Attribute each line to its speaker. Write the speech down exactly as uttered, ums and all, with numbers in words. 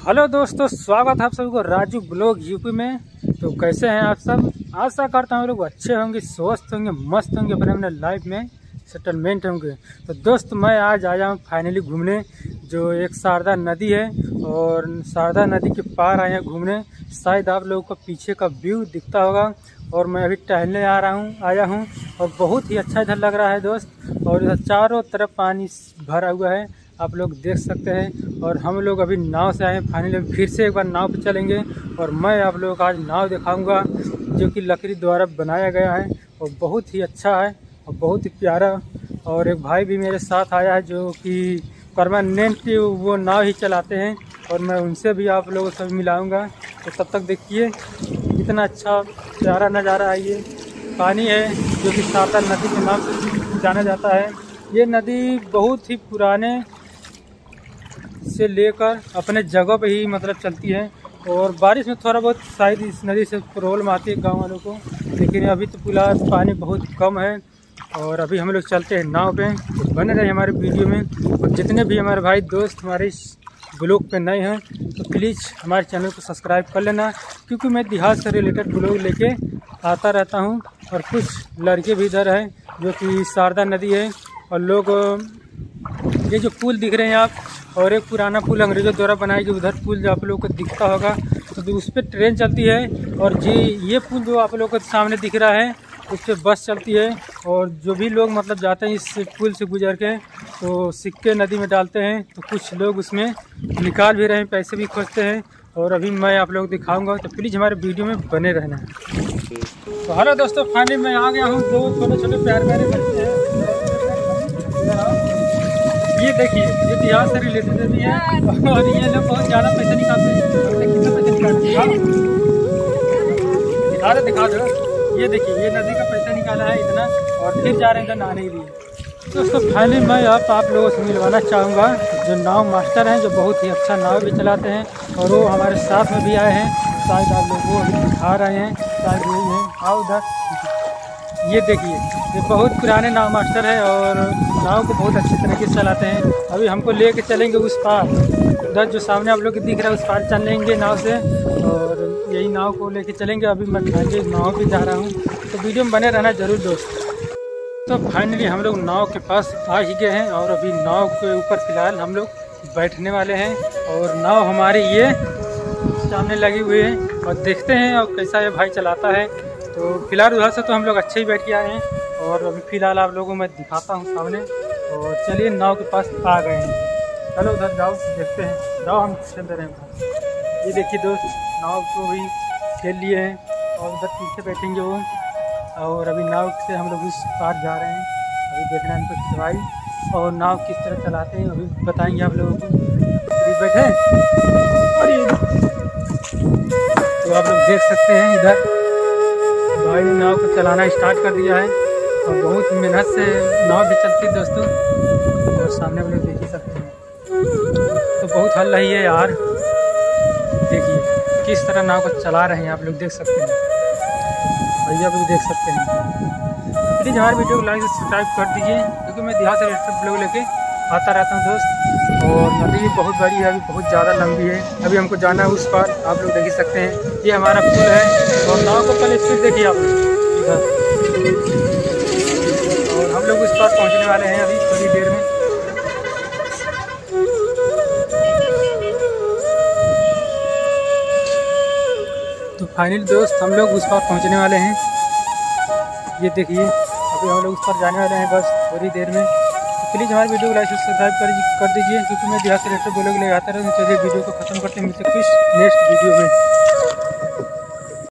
Speaker 1: Hello दोस्तों, स्वागत है आप सभी को राजू ब्लॉग यूपी में। तो कैसे हैं आप सब? आशा करता हूँ लोग अच्छे होंगे, स्वस्थ होंगे, मस्त होंगे, अपने अपने लाइफ में सेटलमेंट होंगे। तो दोस्त मैं आज आया हूँ फाइनली घूमने, जो एक शारदा नदी है, और शारदा नदी के पार आए हैं घूमने। शायद आप लोगों को पीछे का व्यू दिखता होगा। और मैं अभी टहलने आ रहा हूँ आया हूँ और बहुत ही अच्छा इधर लग रहा है दोस्त। और इधर चारों तरफ पानी भरा हुआ है, आप लोग देख सकते हैं। और हम लोग अभी नाव से आए हैं, फाइनली फिर से एक बार नाव पे चलेंगे। और मैं आप लोगों को आज नाव दिखाऊंगा जो कि लकड़ी द्वारा बनाया गया है और बहुत ही अच्छा है और बहुत ही प्यारा। और एक भाई भी मेरे साथ आया है जो कि परमानेंट वो नाव ही चलाते हैं, और मैं उनसे भी आप लोगों से मिलाऊंगा। तो तब तक देखिए कितना अच्छा प्यारा नज़ारा है। ये पानी है जो कि शारदा नदी के नाम से जाना जाता है। ये नदी बहुत ही पुराने से लेकर अपने जगह पे ही मतलब चलती है, और बारिश में थोड़ा बहुत शायद इस नदी से प्रॉब्लम आती है गांव वालों को, लेकिन अभी तो फिलहाल पानी बहुत कम है। और अभी हम लोग चलते हैं नाव पे। तो बने रहे हमारे वीडियो में। और जितने भी हमारे भाई दोस्त हमारे इस ब्लॉग पे नए हैं तो प्लीज़ हमारे चैनल को सब्सक्राइब कर लेना, क्योंकि मैं देहात से रिलेटेड ब्लॉग लेके आता रहता हूँ। और कुछ लड़के भी इधर हैं जो कि शारदा नदी है, और लोग ये जो पुल दिख रहे हैं आप, और एक पुराना पुल अंग्रेज़ों द्वारा बनाया गया उधर पुल जो आप लोगों को दिखता होगा, तो उस पर ट्रेन चलती है। और जी ये पुल जो आप लोगों को सामने दिख रहा है उस पर बस चलती है। और जो भी लोग मतलब जाते हैं इस पुल से गुजर के तो सिक्के नदी में डालते हैं, तो कुछ लोग उसमें निकाल भी रहे हैं, पैसे भी खोजते हैं। और अभी मैं आप लोग दिखाऊंगा, तो प्लीज़ हमारे वीडियो में बने रहना। तो हेलो दोस्तों, फाइनली मैं आ गया हूँ। दो छोटे छोटे प्यार प्यारे बच्चे हैं, ये देखिए ये बिहार से रिलेटेड भी है। और ये लोग बहुत ज़्यादा पैसा निकालते हैं। कितना पैसा निकालते हैं दिखा दो दिखा दो। ये देखिए ये नदी का पैसा निकाला है इतना, और फिर जा रहे हैं इधर नहाने के लिए। दोस्तों फाइनली मैं आप आप लोगों से मिलवाना चाहूँगा जो नाव मास्टर हैं, जो बहुत ही अच्छा नाव भी चलाते हैं, और वो हमारे साथ में भी आए हैं। शायद आप लोग वो अभी दिखा रहे हैं, शायद यही है। आओ उधर, ये देखिए ये बहुत पुराने नाव मास्टर है और नाव को बहुत अच्छे तरीके से चलाते हैं। अभी हमको लेके चलेंगे उस पार, उधर जो सामने आप लोग को दिख रहा है उस पार चलेंगे नाव से, और यही नाव को लेके चलेंगे। अभी मैं आगे नाव भी जा रहा हूँ, तो वीडियो में बने रहना जरूर दोस्त। तो फाइनली हम लोग नाव के पास आ ही गए हैं, और अभी नाव के ऊपर फ़िलहाल हम लोग बैठने वाले हैं। और नाव हमारी ये सामने लगी हुई है, और देखते हैं और कैसा ये भाई चलाता है। तो फिलहाल उधर से तो हम लोग अच्छे ही बैठ के आए हैं, और अभी फ़िलहाल आप लोगों को मैं दिखाता हूँ सामने। और चलिए नाव के पास आ गए हैं, चलो उधर जाओ देखते हैं। जाओ हम चलते रहे हैं। ये देखिए दोस्त नाव को भी खेल लिए हैं, और उधर पीछे बैठेंगे वो। और अभी नाव से हम लोग उस पार जा रहे हैं। अभी देखना है इनको खिलवाई और नाव किस तरह चलाते हैं अभी बताएंगे आप लोगों को। अभी बैठे अरे तो आप लोग देख सकते हैं इधर भाई ने नाव को चलाना स्टार्ट कर दिया है, और बहुत मेहनत से नाव भी चलती है दोस्तों। और सामने आप लोग देख ही सकते हैं, तो बहुत हल रही है यार। देखिए किस तरह नाव को चला रहे हैं, आप लोग देख सकते हैं, भैया भी देख सकते हैं। प्लीज़ हमारे वीडियो को लाइक और सब्सक्राइब कर दीजिए, क्योंकि मैं देहात से रिलेटेड ब्लॉग लेके आता रहता हूँ दोस्त। और नदी भी बहुत बड़ी है, अभी बहुत ज़्यादा लंबी है। अभी हमको जाना है उस पार, आप लोग देख ही सकते हैं। ये हमारा पुल है, और नाव को पहले स्पीड देखिए आप इधर। और हम लोग उस पार पहुँचने वाले हैं अभी थोड़ी देर में। तो फाइनली दोस्त हम लोग उस पार पहुंचने वाले हैं। ये देखिए अभी हम लोग उस पार जाने वाले हैं बस थोड़ी देर में। तो प्लीज़ हमारे वीडियो को लाइक और सब्सक्राइब कर कर दीजिए, क्योंकि मैं देहात से रिलेटेड ब्लॉग ले आता रहता हूँ। चलिए वीडियो को खत्म करते हैं, मिलते हैं कुछ नेक्स्ट वीडियो में।